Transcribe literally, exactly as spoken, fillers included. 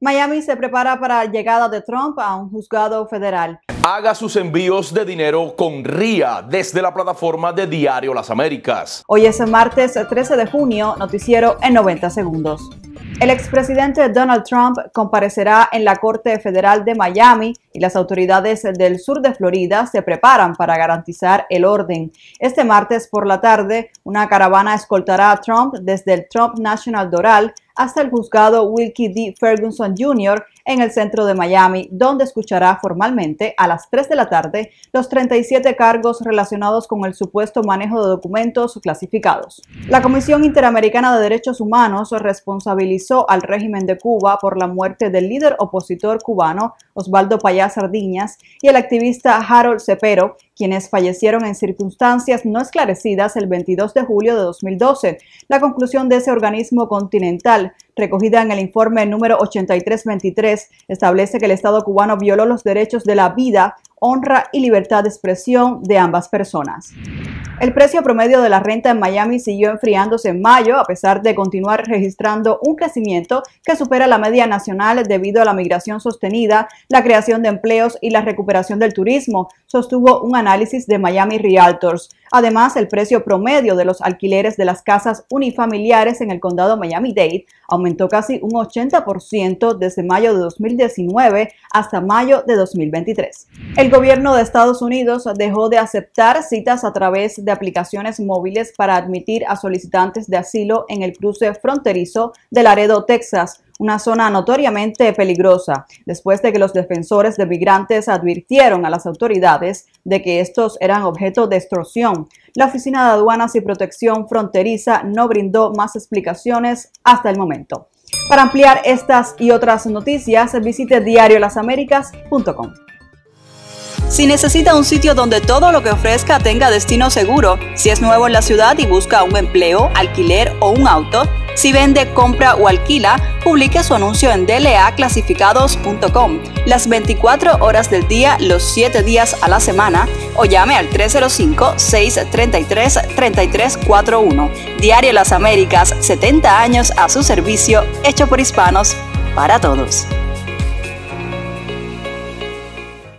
Miami se prepara para la llegada de Trump a un juzgado federal. Haga sus envíos de dinero con R I A desde la plataforma de Diario Las Américas. Hoy es martes trece de junio, noticiero en noventa segundos. El expresidente Donald Trump comparecerá en la Corte Federal de Miami y las autoridades del sur de Florida se preparan para garantizar el orden. Este martes por la tarde, una caravana escoltará a Trump desde el Trump National Doral hasta el juzgado Wilkie D. Ferguson junior en el centro de Miami, donde escuchará formalmente a las tres de la tarde los treinta y siete cargos relacionados con el supuesto manejo de documentos clasificados. La Comisión Interamericana de Derechos Humanos responsabilizó al régimen de Cuba por la muerte del líder opositor cubano Osvaldo Payá Sardiñas y el activista Harold Cepero, quienes fallecieron en circunstancias no esclarecidas el veintidós de julio de dos mil doce. La conclusión de ese organismo continental, recogida en el informe número ochenta y tres veintitrés, establece que el Estado cubano violó los derechos de la vida, honra y libertad de expresión de ambas personas. El precio promedio de la renta en Miami siguió enfriándose en mayo, a pesar de continuar registrando un crecimiento que supera la media nacional debido a la migración sostenida, la creación de empleos y la recuperación del turismo, sostuvo un análisis de Miami Realtors. Además, el precio promedio de los alquileres de las casas unifamiliares en el condado Miami-Dade aumentó casi un ochenta por ciento desde mayo de dos mil diecinueve hasta mayo de dos mil veintitrés. El gobierno de Estados Unidos dejó de aceptar citas a través de aplicaciones móviles para admitir a solicitantes de asilo en el cruce fronterizo de Laredo, Texas, una zona notoriamente peligrosa, después de que los defensores de migrantes advirtieron a las autoridades de que estos eran objeto de extorsión. La Oficina de Aduanas y Protección Fronteriza no brindó más explicaciones hasta el momento. Para ampliar estas y otras noticias, visite diario las américas punto com. Si necesita un sitio donde todo lo que ofrezca tenga destino seguro, si es nuevo en la ciudad y busca un empleo, alquiler o un auto, si vende, compra o alquila, publique su anuncio en D L A clasificados punto com las veinticuatro horas del día, los siete días a la semana, o llame al tres cero cinco, seis tres tres, tres tres cuatro uno. Diario Las Américas, setenta años a su servicio, hecho por hispanos, para todos.